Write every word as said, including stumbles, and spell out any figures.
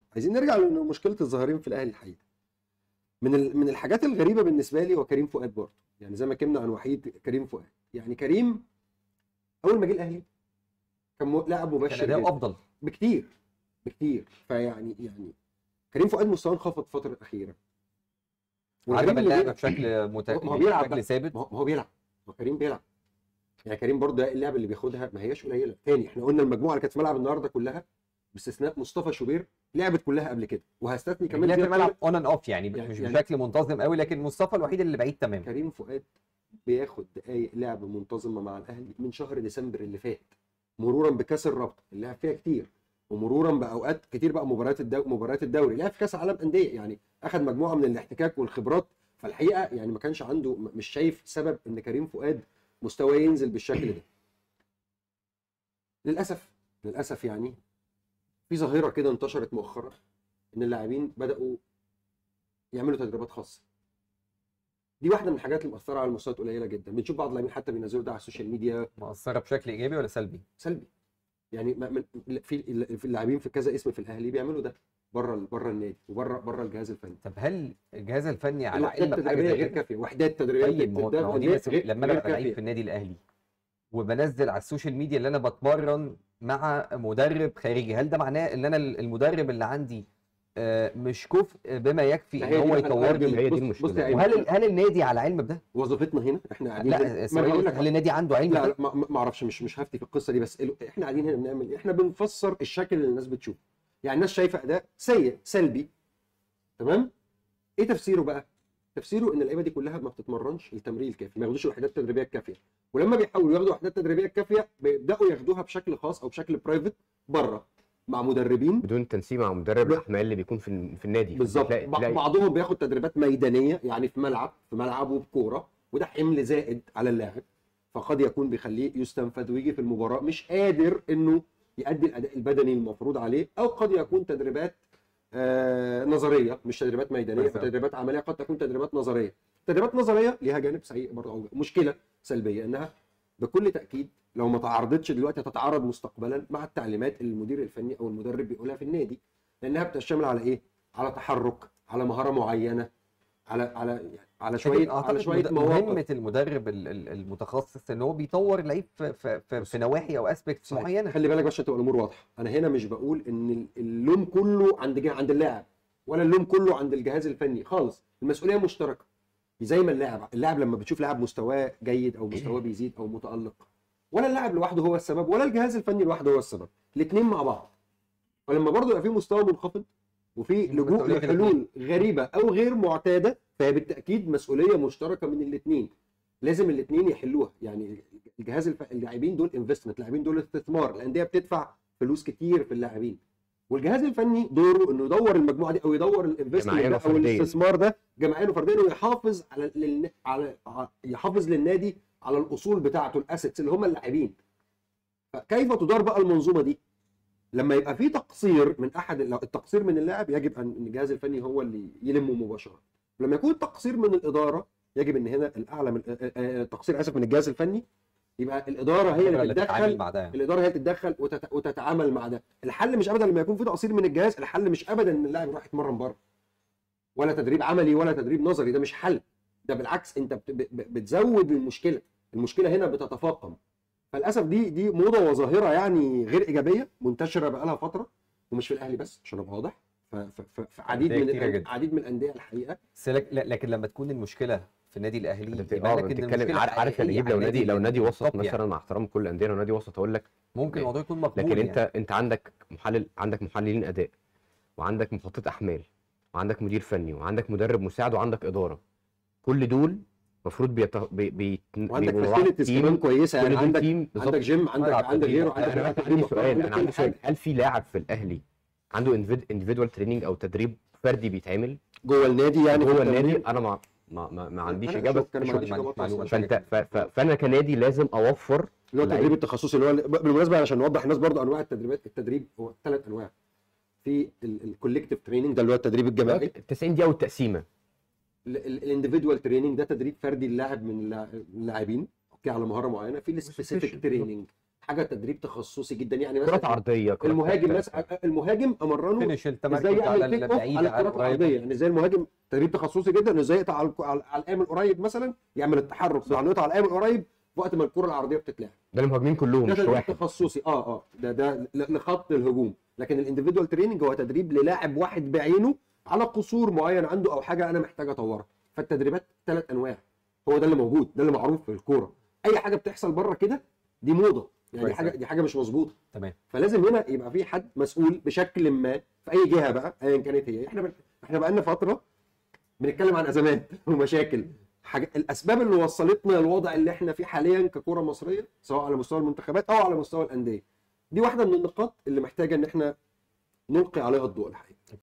عايزين نرجع لمشكله الظاهرين في الاهلي الحقيقه. من ال... من الحاجات الغريبه بالنسبه لي هو كريم فؤاد برضه، يعني زي ما اتكلمنا عن وحيد كريم فؤاد. يعني كريم اول ما جه الاهلي كان م... لاعب مبشر كان اداؤه جدا افضل بكتير بكتير. فيعني يعني كريم فؤاد مستواه انخفض الفتره الاخيره. عدم إنه اللعب بي- بشكل مت... ما هو بيلعب بشكل بقى. ثابت. ما هو ما هو بيلعب. ما هو كريم بيلعب. يعني كريم برضه اللعب اللي بياخدها ما هياش قليله. تاني احنا قلنا المجموعه اللي كانت في ملعب النهارده كلها باستثناء مصطفى شوبير لعبت كلها قبل كده، وهستثني كمان كمان في فيها الملعب اون اند اوف، يعني يعني- مش يعني- بشكل منتظم قوي، لكن مصطفى الوحيد اللي بعيد تماما. كريم فؤاد بياخد دقايق لعب منتظمه مع الاهلي من شهر ديسمبر اللي فات، مرورا بكاس الرابطه اللي لعب فيها كتير، ومرورا باوقات كتير بقى مباريات الدو... مباريات الدوري، لعب في كاس عالم انديه، يعني اخذ مجموعه من الاحتكاك والخبرات. فالحقيقه يعني ما كانش عنده، مش شايف سبب ان كريم فؤاد مستواه ينزل بالشكل ده. للاسف للاسف يعني في ظاهره كده انتشرت مؤخرا ان اللاعبين بداوا يعملوا تدريبات خاصه. دي واحده من الحاجات اللي مأثره على المستويات قليله جدا. بنشوف بعض اللاعبين حتى بينزلوا ده على السوشيال ميديا مؤثره بشكل ايجابي ولا سلبي؟ سلبي. يعني ما- من في في اللاعبين في كذا اسم في الاهلي بيعملوا ده بره بره النادي وبره بره الجهاز الفني. طب هل الجهاز الفني على الوحدات علم بحاجه التدريبيه زي غير كده؟ كافيه، وحدات تدريبيه طيب ما هو ما هو دي غير بس غير لما انا غير ببقى لعيب كافيه. في النادي الاهلي وبنزل على السوشيال ميديا اللي انا بتمرن مع مدرب خارجي، هل ده معناه ان انا المدرب اللي عندي آه، مش كفء بما يكفي ما ان هي دي هو بقى الحاجة يطورني؟ هي دي بص- المشكلة. بص يا وهل ايمن، ال- هل النادي على علم بده؟ وظيفتنا هنا احنا قاعدين هنا- لا ما ثواني أنا هقول بس، لك هل النادي عنده علم لا بده؟ لا ما ما- ما اعرفش، مش مش هفتي في القصه دي، بس ال- احنا قاعدين هنا بنعمل ايه؟ احنا بنفسر الشكل اللي الناس بتشوفه. يعني الناس شايفه اداء سيء سلبي، تمام؟ ايه تفسيره بقى؟ تفسيره ان اللعيبه دي كلها ما بتتمرنش التمرين الكافي، ما ياخدوش الوحدات التدريبيه الكافيه، ولما بيحاولوا ياخدوا الوحدات التدريبيه الكافيه بيبداوا ياخدوها بشكل خاص او بشكل برايفت بره مع مدربين بدون تنسيق مع مدرب ب- الاحمال اللي بيكون في في النادي. بالظبط. تلاقي ب- تلاقي بعضهم بياخد تدريبات ميدانيه، يعني في ملعب في ملعبه بكوره، وده حمل زائد على اللاعب، فقد يكون بيخليه يستنفذ ويجي في المباراه مش قادر انه يؤدي الاداء البدني المفروض عليه، او قد يكون تدريبات آه نظريه مش تدريبات ميدانيه، بالظبط. وتدريبات عمليه قد تكون تدريبات نظريه. تدريبات نظريه ليها جانب سيء برضه او مشكله سلبيه، انها بكل تاكيد لو ما تعارضتش دلوقتي هتتعارض مستقبلا مع التعليمات اللي المدير الفني او المدرب بيقولها في النادي، لانها بتشتمل على ايه؟ على تحرك، على مهاره معينه، على على يعني على لكن شويه على اعتقد شويه مد- مواقف. مهمه المدرب ال- ال- المتخصص ان هو بيطور اللعيب في في في, في نواحي او اسبكتس صحيح. معينه. خلي بالك بس عشان تبقى الامور واضحه، انا هنا مش بقول ان اللوم كله عند جه عند اللاعب ولا اللوم كله عند الجهاز الفني خالص، المسؤوليه مشتركه. زي ما اللاعب اللاعب لما بتشوف لاعب مستواه جيد او مستواه بيزيد او متالق، ولا اللاعب لوحده هو السبب ولا الجهاز الفني لوحده هو السبب، الاثنين مع بعض. فلما برضه يبقى في مستوى منخفض وفي لجوء مسؤولية لحلول غريبه او غير معتاده، فهي بالتاكيد مسؤوليه مشتركه من الاثنين، لازم الاثنين يحلوها. يعني الجهاز الف... اللاعبين دول انفستمنت، اللاعبين دول استثمار، الانديه بتدفع فلوس كتير في اللاعبين، والجهاز الفني دوره انه يدور المجموعه دي او يدور الانفستمنت جماعياً ده او وفردياً. الاستثمار ده جماعيا وفرديا، ويحافظ على للن... على ع- يحافظ للنادي على الاصول بتاعته، الاسيتس اللي هم اللاعبين. فكيف تدار بقى المنظومه دي؟ لما يبقى في تقصير من احد، لو التقصير من اللاعب يجب ان الجهاز الفني هو اللي يلمه مباشره. لما يكون التقصير من الاداره يجب ان هنا الاعلى من التقصير اسف من الجهاز الفني، يبقى الاداره هي اللي اللي تتعامل تتدخل. مع ده يعني. الاداره هي اللي تتدخل وتت... وتتعامل مع ده. الحل مش ابدا لما يكون في تقصير من الجهاز، الحل مش ابدا ان اللاعب يروح يتمرن بره ولا تدريب عملي ولا تدريب نظري، ده مش حل. ده بالعكس انت بت... ب- بتزود المشكله، المشكله هنا بتتفاقم. فللاسف دي دي موضه وظاهره يعني غير ايجابيه منتشره بقالها فتره، ومش في الاهلي بس عشان ابقى واضح، ف... ف... ف... في عديد أندية من كتيرة الأن- جدا. عديد من الانديه الحقيقه. بس لك- لا- لكن لما تكون المشكله في النادي الاهلي انت يبقى اه لك ان بتتكلم المشكله عارف عارف حقيقية نجيب على لو نادي لو نادي اللي وسط بالظبط مثلا، يعني. مع احترام كل الانديه، لو نادي وسط اقول لك ممكن الموضوع يكون مقبول لكن يعني. انت انت عندك محلل، عندك محللين اداء، وعندك مخطط احمال، وعندك مدير فني، وعندك مدرب مساعد، وعندك اداره. كل دول المفروض بيت... بي... بي... وعندك بيبقوا مع فاسيلتيز تيم. كمان كويسه، يعني كل دول عندك تيم بالظبط. عندك جيم، عندك ملعب عندك تدريب. غيره، عندك انا عندك بس عندي سؤال، عندك انا كل عندي سؤال، حاجة. هل في لاعب في الاهلي عنده انديفيدوال تريننج او تدريب فردي بيتعمل جوه النادي يعني جوه في النادي؟ التمرين؟ انا ما ما ما, ما عنديش أنا اجابه. شوف، أنا ما شوف، عنديش ما إجابات عنديش معلومة. أصلاً. فانت ف... ف... فانا كنادي لازم اوفر اللي هو التدريب لعيب. التخصصي، اللي هو بالمناسبه عشان نوضح الناس برضو انواع التدريبات. التدريب هو ثلاث انواع، في الكولكتيف تريننج ده اللي هو التدريب الجماعي، تسعين دقيقه والتقسيمه. الانديفيدوال تريننج ده تدريب فردي اللاعب من اللاعبين اوكي على مهاره معينه، في السبيسيفيك تريننج حاجه تدريب تخصصي جدا، يعني كرات مثلا عرضيه، كرات المهاجم ثابتة. مثلا، المهاجم امرنه فينش ازاي التمركز يعمل على تيك اوف البعيد على على الكرات القريب. العرضيه، يعني زي المهاجم تدريب تخصصي جدا انه ازاي يقطع على الك- على على القائم القريب مثلا، يعمل التحرك بعنوته على القائم القريب وقت ما الكره العرضيه بتتلعب. ده المهاجمين كلهم ده مش تدريب واحد. تخصصي اه اه ده ده ل- لخط الهجوم. لكن الانديفيدوال تريننج هو تدريب للاعب واحد بعينه على قصور معين عنده او حاجه انا محتاج اطورها. فالتدريبات ثلاث انواع، هو ده اللي موجود، ده اللي معروف في الكوره. اي حاجه بتحصل بره كده دي موضه، يعني دي كويس حاجه أوي. دي حاجه مش مظبوطه. تمام. فلازم هنا يبقى في حد مسؤول بشكل ما في اي جهه بقى ايا كانت هي. احنا بن... احنا بقى لنا فتره بنتكلم عن ازمات ومشاكل، حاجة الاسباب اللي وصلتنا للوضع اللي احنا فيه حاليا ككره مصريه سواء على مستوى المنتخبات او على مستوى الانديه. دي واحده من النقاط اللي محتاجه ان احنا نلقي عليها الضوء الحقيقه.